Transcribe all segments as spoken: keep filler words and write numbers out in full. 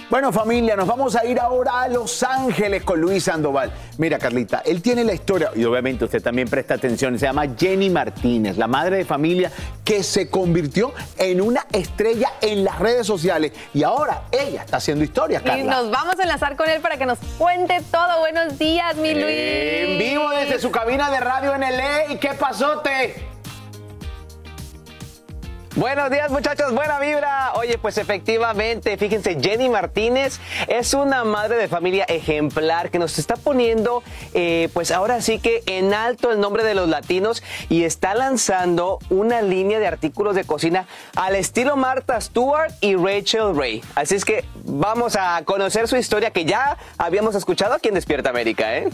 Bueno, familia, nos vamos a ir ahora a Los Ángeles con Luis Sandoval. Mira, Carlita, él tiene la historia, y obviamente usted también presta atención, se llama Jenny Martínez, la madre de familia que se convirtió en una estrella en las redes sociales. Y ahora ella está haciendo historia, Carla. Y nos vamos a enlazar con él para que nos cuente todo. Buenos días, mi Luis. En vivo desde su cabina de radio en L A. ¿Y qué pasote? Buenos días, muchachos, buena vibra. Oye, pues efectivamente, fíjense, Jenny Martínez es una madre de familia ejemplar que nos está poniendo, eh, pues ahora sí que en alto el nombre de los latinos y está lanzando una línea de artículos de cocina al estilo Martha Stewart y Rachel Ray. Así es que vamos a conocer su historia que ya habíamos escuchado aquí en Despierta América, ¿eh?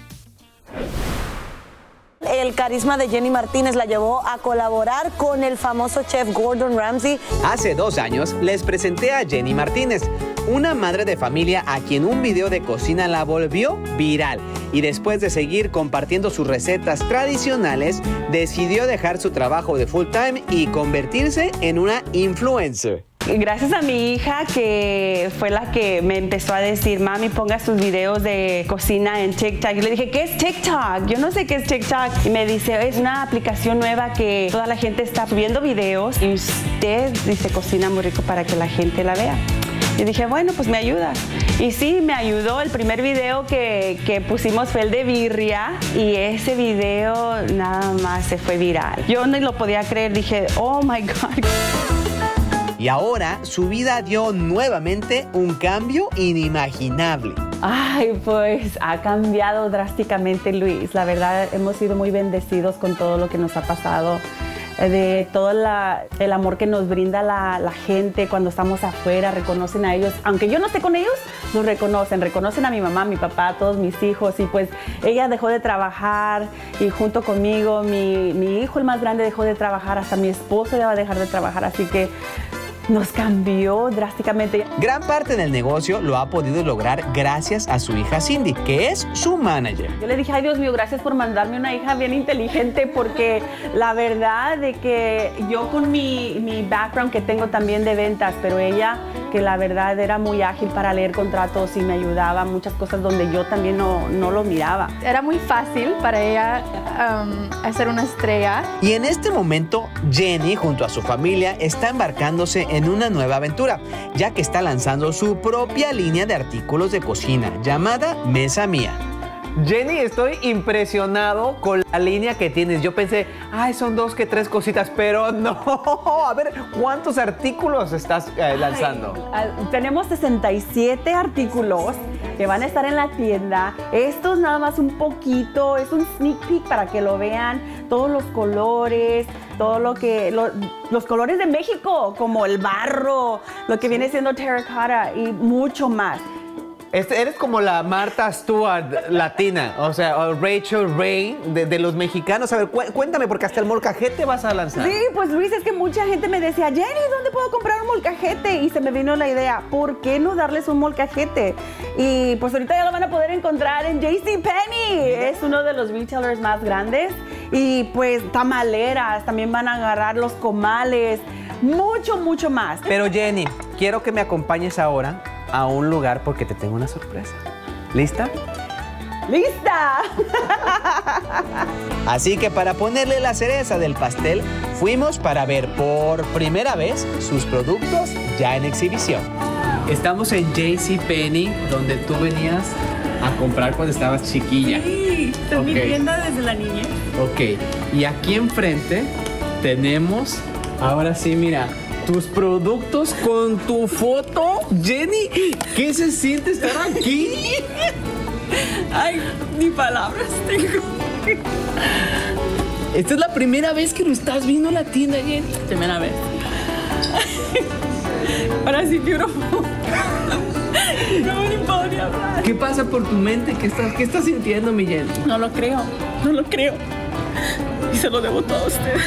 El carisma de Jenny Martínez la llevó a colaborar con el famoso chef Gordon Ramsay. Hace dos años les presenté a Jenny Martínez, una madre de familia a quien un video de cocina la volvió viral. Y después de seguir compartiendo sus recetas tradicionales, decidió dejar su trabajo de full time y convertirse en una influencer. Gracias a mi hija, que fue la que me empezó a decir, mami, ponga sus videos de cocina en TikTok. Yo le dije, ¿qué es TikTok? Yo no sé qué es TikTok. Y me dice, es una aplicación nueva que toda la gente está subiendo videos y usted dice, cocina muy rico para que la gente la vea. Y dije, bueno, pues me ayuda. Y sí, me ayudó. El primer video que, que pusimos fue el de birria y ese video nada más se fue viral. Yo no lo podía creer, dije, oh my God. Y ahora su vida dio nuevamente un cambio inimaginable. Ay, pues ha cambiado drásticamente, Luis. La verdad, hemos sido muy bendecidos con todo lo que nos ha pasado, de todo la, el amor que nos brinda la, la gente cuando estamos afuera, reconocen a ellos. Aunque yo no esté con ellos, nos reconocen. Reconocen a mi mamá, a mi papá, a todos mis hijos. Y pues ella dejó de trabajar y junto conmigo, mi, mi hijo, el más grande, dejó de trabajar. Hasta mi esposo ya va a dejar de trabajar. Así que nos cambió drásticamente. Gran parte del negocio lo ha podido lograr gracias a su hija Cindy, que es su manager. Yo le dije, ay Dios mío, gracias por mandarme una hija bien inteligente, porque la verdad de que yo con mi, mi background que tengo también de ventas, pero ella que la verdad era muy ágil para leer contratos y me ayudaba muchas cosas donde yo también no, no lo miraba. Era muy fácil para ella um, hacer una estrella. Y en este momento, Jenny junto a su familia está embarcándose en una nueva aventura, ya que está lanzando su propia línea de artículos de cocina llamada Mesa Mía. Jenny, estoy impresionado con la línea que tienes. Yo pensé, ay, son dos que tres cositas, pero no. A ver, ¿cuántos artículos estás eh, lanzando? Ay, tenemos sesenta y siete artículos que van a estar en la tienda. Esto es nada más un poquito, es un sneak peek para que lo vean. Todos los colores, todo lo que, lo, los colores de México, como el barro, lo que viene siendo terracotta y mucho más. Este, eres como la Martha Stewart latina, o sea, o Rachel Ray de, de los mexicanos. A ver, cu cuéntame, porque hasta el molcajete vas a lanzar. Sí, pues Luis, es que mucha gente me decía, Jenny, ¿dónde puedo comprar un molcajete? Y se me vino la idea, ¿por qué no darles un molcajete? Y pues ahorita ya lo van a poder encontrar en JCPenney. Es uno de los retailers más grandes. Y pues tamaleras, también van a agarrar los comales, mucho, mucho más. Pero Jenny, quiero que me acompañes ahora a un lugar porque te tengo una sorpresa. ¿Lista? ¡Lista! Así que para ponerle la cereza del pastel, fuimos para ver por primera vez sus productos ya en exhibición. Estamos en JCPenney, donde tú venías a comprar cuando estabas chiquilla. Sí, es okay. Mi tienda desde la niñez. Ok, y aquí enfrente tenemos, ahora sí, mira, tus productos con tu foto. Jenny, ¿qué se siente estar aquí? Ay, ni palabras tengo. Esta es la primera vez que lo estás viendo en la tienda, Jenny. Primera vez. Ahora sí, beautiful. No ni puedo ni hablar. ¿Qué pasa por tu mente? ¿Qué estás, qué estás sintiendo, mi Jenny? No lo creo, no lo creo. Y se lo debo todo a ustedes.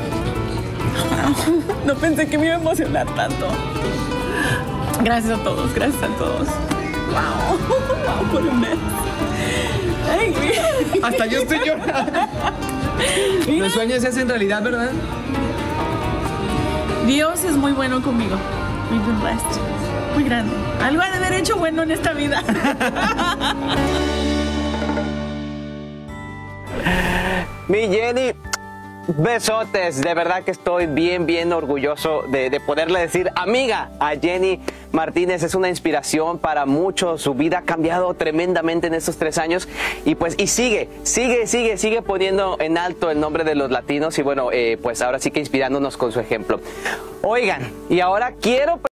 No pensé que me iba a emocionar tanto. Gracias a todos, gracias a todos. Wow, wow, por un mes. Ay, hasta yo estoy llorando. Los sueños se hacen realidad, ¿verdad? Dios es muy bueno conmigo. We've been blessed. muy grande. Algo ha de haber hecho bueno en esta vida. Mi Jenny, besotes. De verdad que estoy bien, bien orgulloso de, de poderle decir amiga a Jenny Martínez. Es una inspiración para muchos. Su vida ha cambiado tremendamente en estos tres años. Y pues, y sigue, sigue, sigue, sigue poniendo en alto el nombre de los latinos. Y bueno, eh, pues ahora sí que inspirándonos con su ejemplo. Oigan, y ahora quiero...